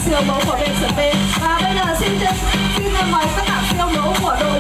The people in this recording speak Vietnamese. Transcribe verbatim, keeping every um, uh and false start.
siêu mẫu của bên sửa bên. Và bây giờ xin xin mời tất cả siêu mẫu của đội